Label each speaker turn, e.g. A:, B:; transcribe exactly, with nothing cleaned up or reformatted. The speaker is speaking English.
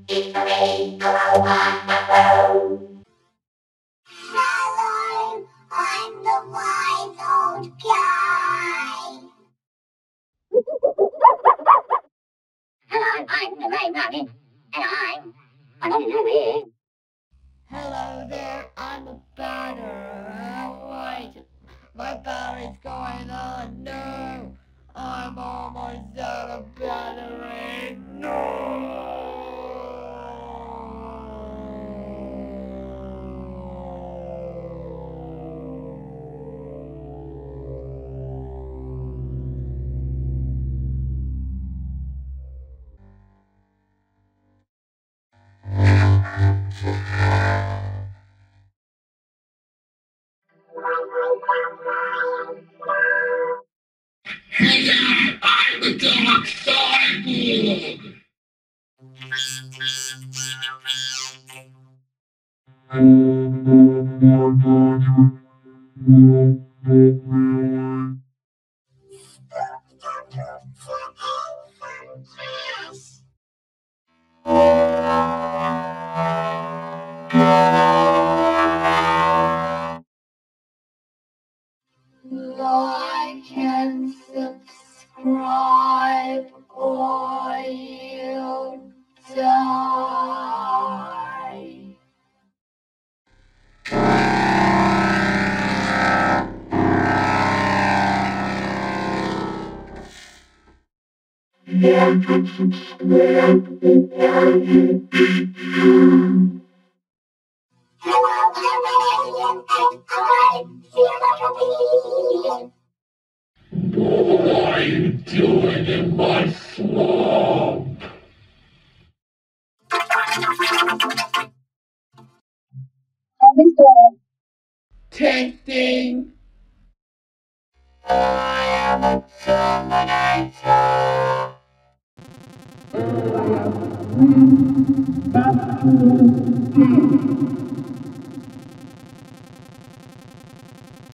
A: Hello, I'm the wise old guy.
B: Hello, I'm the Ray Rabbit, and I'm an honorary.
C: Hello there, I'm a battery. Wait, my battery's going on. No, I'm almost out of battery. No.
D: Hello, I'm the dark cyborg.
C: Like and subscribe or you die.
D: Like and subscribe or you
A: Hello, I'm an alien and I feel like a bee.
D: What are you doing in my swamp?
C: Testing. I am a Terminator.
D: That's too